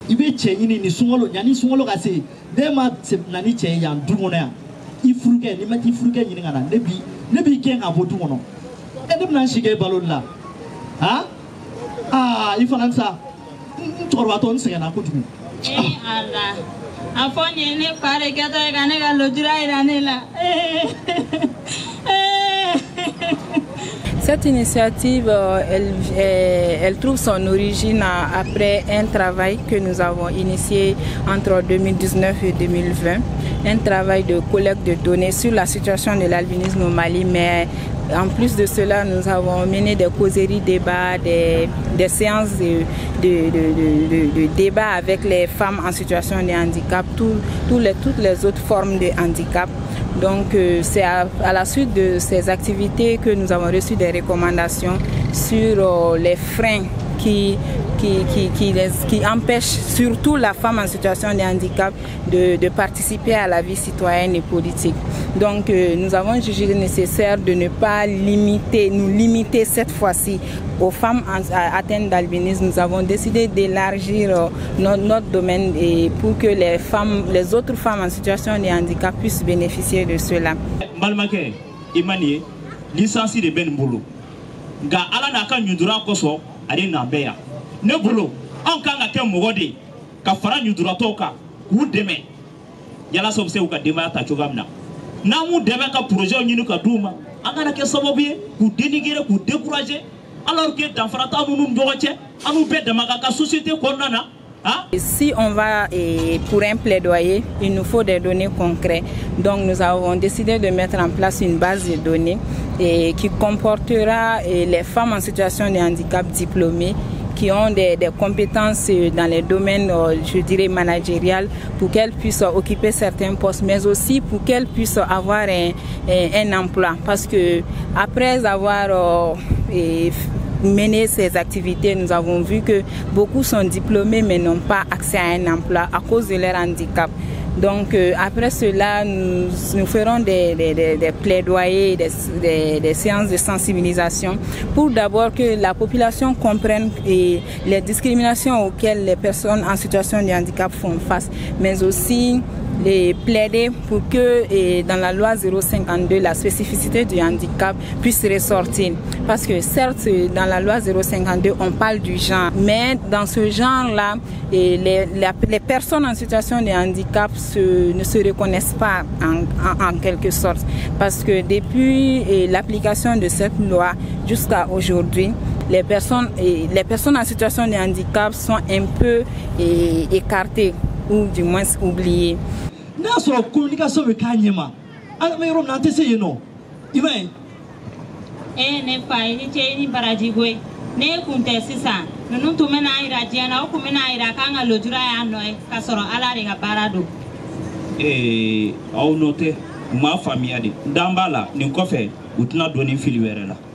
Ibe che ini ni sungolo nyani sungolo kase dema nani che ya dungono ya ifuruke ni mati ifuruke nyini ngana nebi ken abodu ngono ede bnan shige balolla ifanansa torwa ton sengana ko jugu Allah afonye ne pare gato gane ga lojura iranela Cette initiative, elle trouve son origine après un travail que nous avons initié entre 2019 et 2020, un travail de collecte de données sur la situation de l'albinisme au Mali, mais en plus de cela, nous avons mené des causeries débats, des séances de débat avec les femmes en situation de handicap, toutes les autres formes de handicap. Donc c'est à la suite de ces activités que nous avons reçu des recommandations sur les freins qui empêchent surtout la femme en situation de handicap de participer à la vie citoyenne et politique. Donc nous avons jugé nécessaire de ne pas nous limiter cette fois-ci aux femmes atteintes d'albinisme. Nous avons décidé d'élargir notre domaine pour que les autres femmes en situation de handicap puissent bénéficier de cela. Malmake, Imani, licencié de Ben Boulou. Ga ala na kan nyudura koso ari na beya. Ne bolo, an kan ga ken mogode ka fara nyudura toka ku deme. Yala so se u ka dema ta chogamna. Na mu deme ka projet nyinu ka duma. An kana ke sababu ku dénigrer ku décourager alors que dans farata nous ndoche anu be dama ka société konnana. Si on va pour un plaidoyer, il nous faut des données concrètes. Donc nous avons décidé de mettre en place une base de données qui comportera les femmes en situation de handicap diplômées qui ont des compétences dans les domaines, je dirais, managériales, pour qu'elles puissent occuper certains postes, mais aussi pour qu'elles puissent avoir un emploi. Parce que après avoir mener ces activités, nous avons vu que beaucoup sont diplômés mais n'ont pas accès à un emploi à cause de leur handicap. Donc après cela, nous ferons des plaidoyers, des séances de sensibilisation pour d'abord que la population comprenne les discriminations auxquelles les personnes en situation de handicap font face, mais aussi les plaider pour que dans la loi 052 la spécificité du handicap puisse ressortir, parce que certes dans la loi 052 on parle du genre, mais dans ce genre là les personnes en situation de handicap ne se reconnaissent pas en quelque sorte, parce que depuis l'application de cette loi jusqu'à aujourd'hui, les personnes en situation de handicap sont un peu écartées ou du moins oubliées. Naso communication be kanyema ala me rom nante sey no imay ne fay ni che ni baraji goy ne kunte sisa nunu tumena ira jena o kumena ira kanga lojura ya no ka soro ala de ga parado au note ma famille ade dambala ni ko fe utuna doni fili were la